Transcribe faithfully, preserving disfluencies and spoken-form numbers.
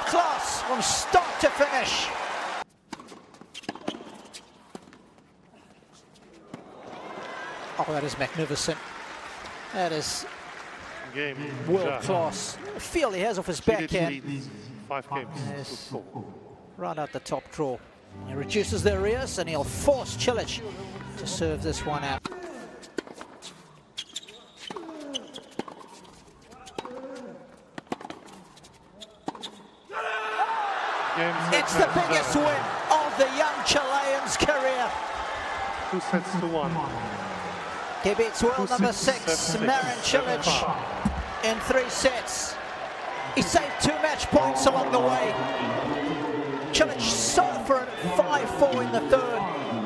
class from start to finish. Oh, that is magnificent. That is Game. world class. The feel he has off his backhand. Five games. Yes. Right out the top draw. He reduces the arrears and he'll force Cilic to serve this one out. It's the biggest win of the young Chilean's career. Two sets to one. He beats world number six, Marin Cilic, in three sets. He saved two match points along the way. Cilic sold for it at five four in the third.